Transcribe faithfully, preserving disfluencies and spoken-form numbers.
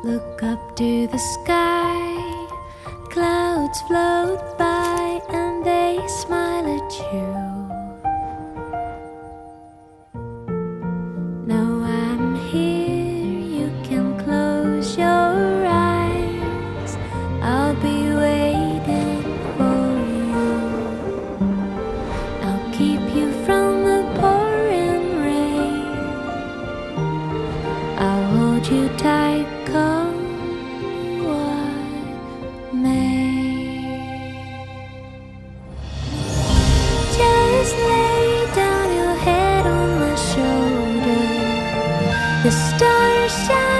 Look up to the sky, clouds float by and they smile at you. Now I'm here, you can close your eyes, I'll be waiting for you. I'll keep you from the pouring rain, I'll hold you tight, come what may. Just lay down your head on my shoulder, the stars shine.